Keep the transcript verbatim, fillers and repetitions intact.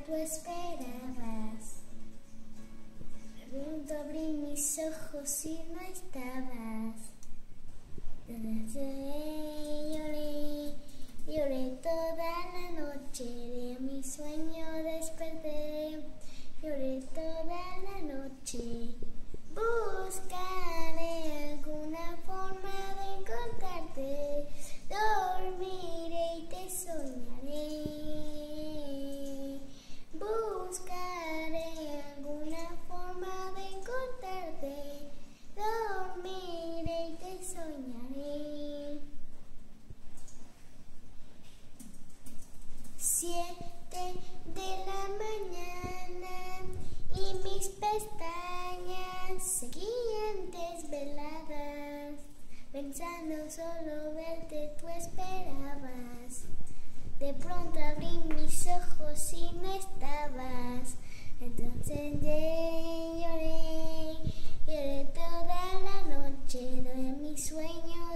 tú esperabas. De pronto abrí mis ojos y no estabas. Lloré, lloré, lloré toda la noche, de mi sueño desperté. Lloré toda la noche. Buscaré alguna forma de encontrarte. Dormiré y te soñaré. Buscaré alguna forma de encontrarte. Dormiré y te soñaré. Siete de la mañana y mis pestañas seguían desveladas, pensando solo verte tú esperabas. De pronto abrí mis ojos y no estabas. Entonces lloré, lloré toda la noche de mi sueño